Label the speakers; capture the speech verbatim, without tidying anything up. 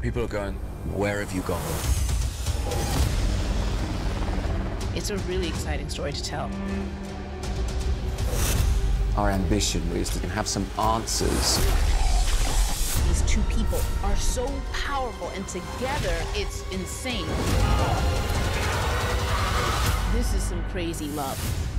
Speaker 1: People are going, where have you gone?
Speaker 2: It's a really exciting story to tell.
Speaker 1: Our ambition is to have some answers.
Speaker 2: These two people are so powerful, and together, it's insane. This is some crazy love.